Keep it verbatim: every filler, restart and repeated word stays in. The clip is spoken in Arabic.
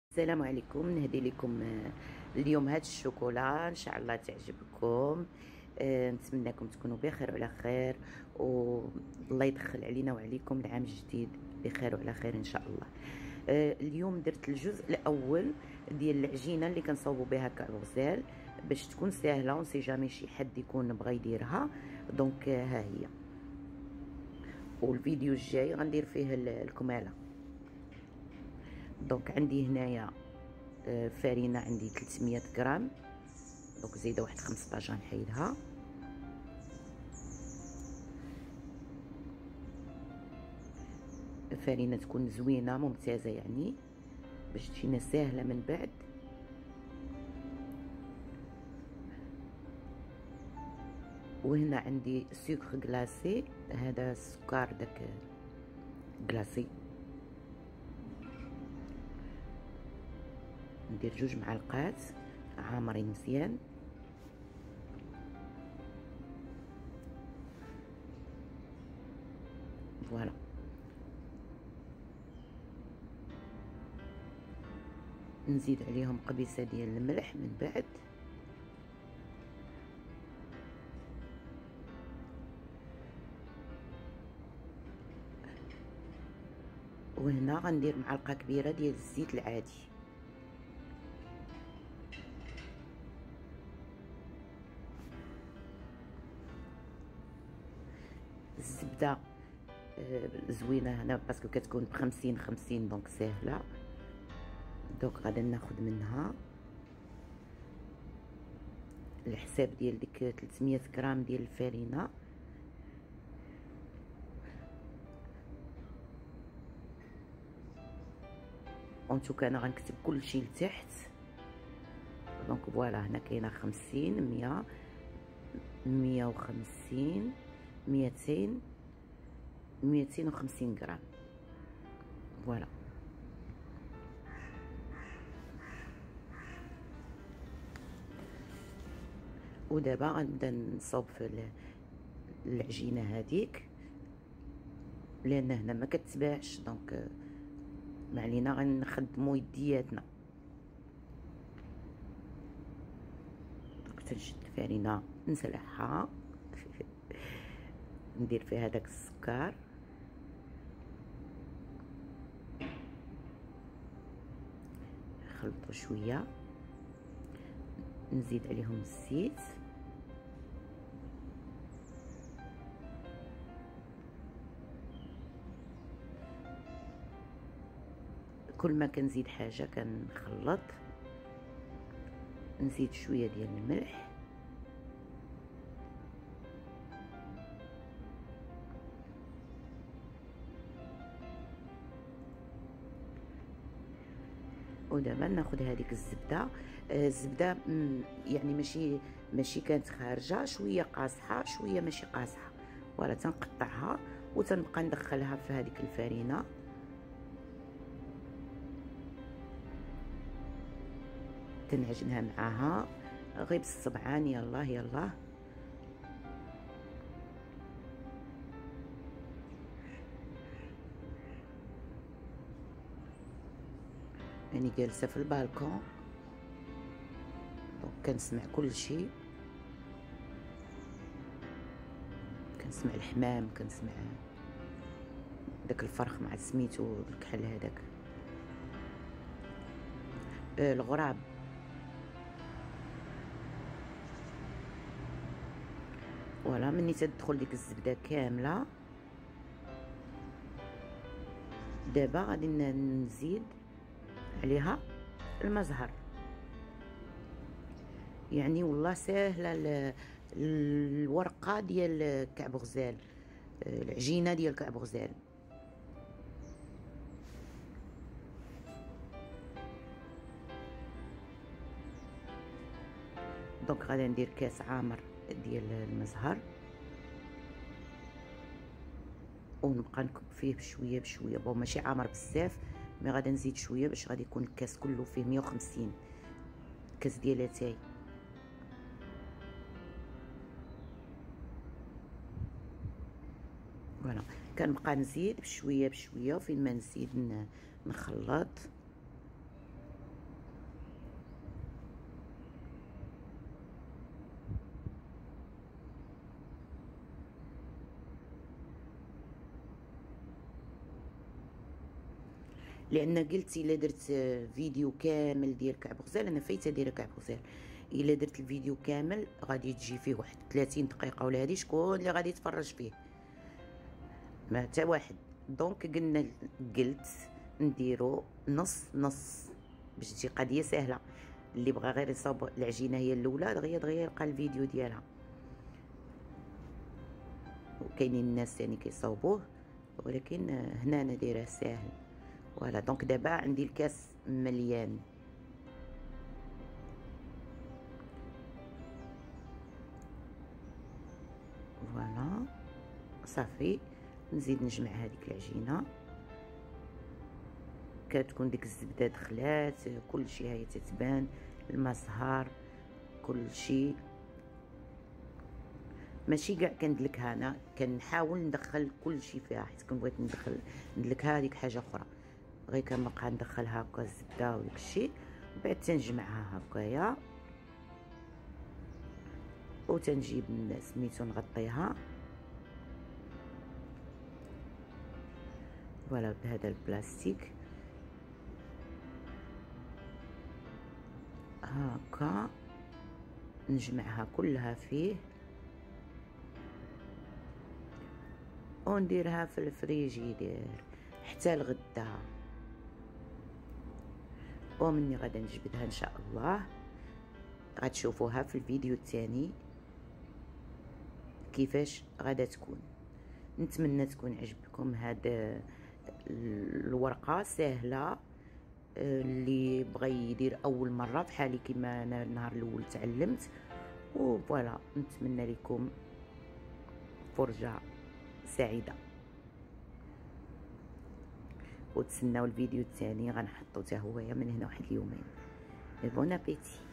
السلام عليكم. نهدي لكم آه، اليوم هاد الشوكولا ان شاء الله تعجبكم. آه، نتمنىكم تكونوا بخير وعلى خير، والله يدخل علينا وعليكم العام الجديد بخير وعلى خير ان شاء الله. آه، اليوم درت الجزء الاول ديال العجينه اللي كنصاوبوا بها كعب غزال باش تكون سهله ونسي جامي شي حد يكون بغى يديرها. دونك آه، ها هي، والفيديو الجاي غندير فيه الكماله. دونك عندي هنايا فرينه، عندي ثلاثمية غرام. دونك زايده واحد خمسطاش غنحيدها. فرينه تكون زوينه ممتازه يعني باش تجينا ساهله من بعد. وهنا عندي سكر غلاسي، هذا السكر داك غلاسي. ندير جوج معلقات عامرين مزيان. فوالا، نزيد عليهم قبيصه ديال الملح من بعد. وهنا غندير معلقه كبيره ديال الزيت العادي. الزبده زوينه هنا باسكو كتكون بخمسين خمسين، دونك ساهله. دونك غادي ناخد منها الحساب ديال ديك ثلاثمية غرام ديال الفرينه. اونتوكا انا غنكتب كلشي لتحت. دونك فوالا، هنا كاينه خمسين، مية، مية وخمسين، ميتين، ميتين وخمسين غرام. فوالا، ودابا غنبدا نصوب في العجينه هذيك، لان هنا ما كتباعش. دونك ما علينا، غنخدموا يدياتنا. دونك تنشد الفرينه نسلحها ندير فيها داك السكر، نخلطو شويه، نزيد عليهم الزيت. كل ما كنزيد حاجه كنخلط. نزيد شويه ديال الملح، ودابا ناخذ هذيك الزبده. آه الزبده يعني ماشي ماشي كانت خارجه، شويه قاصحه شويه ماشي قاصحه. ولا تنقطعها وتنبقى ندخلها في هذيك الفرينه. تنعجنها معاها غير بالصبعان. يلا يلا، يعني جالسه في البالكون. دونك كنسمع كل شيء، كنسمع الحمام، كنسمع داك الفرخ مع سميتو الكحل هذاك، آه الغراب. فوالا، مني تدخل ديك الزبده كامله. دابا غادي نزيد عليها المزهر. يعني والله ساهله الورقه ديال كعب غزال، العجينه ديال كعب غزال. دونك غادي ندير كاس عامر ديال المزهر، ونبقى نكب فيه بشويه بشويه. بون ماشي عامر بزاف، مي غادي نزيد شويه باش غادي يكون الكاس كله فيه مية وخمسين كاس ديال اتاي. فوالا، كنبقى نزيد بشويه بشويه، وفين ما نزيد نخلط. لان قلت الا درت فيديو كامل ديال كعب غزال، انا فايته دايره كعب غزال، الا درت الفيديو كامل غادي تجي فيه واحد ثلاثين دقيقه ولا هادي، شكون اللي غادي يتفرج فيه؟ ما حتى واحد. دونك قلنا قلت نديرو نص نص باش تجي قضيه سهله. اللي بغى غير يصاوب العجينه هي الاولى دغيا دغيا يلقى الفيديو ديالها. وكاينين الناس يعني كيصاوبوه، ولكن هنا انا دايره ساهل. فوالا دونك دابا عندي الكاس مليان. فوالا صافي، نزيد نجمع هذيك العجينه، كتكون ديك الزبده دخلات كلشي، هاهي تتبان الماء زهر كلشي. ماشي كاع كندلكها، انا كنحاول ندخل كلشي فيها، حيت كون بغيت ندخل ندلكها هذيك حاجه اخرى، غير كنبقى ندخلها هكا الزبده وداك الشيء، بعد تنجمعها هكايا وتنجيب سميتو نغطيها. فوالا بهذا البلاستيك هكا نجمعها كلها فيه ونديرها في الفريجيدير حتى الغدا، ومني غادا نجبدها ان شاء الله غتشوفوها في الفيديو الثاني كيفاش غادا تكون. نتمنى تكون عجبكم هاد الورقه سهله، اللي بغى يدير اول مره بحالي كيما انا النهار الاول تعلمت. وفوالا نتمنى لكم فرجه سعيده، وتسناو الفيديو الثاني غنحطو حتى هويا من هنا واحد اليومين. بون ابيتي.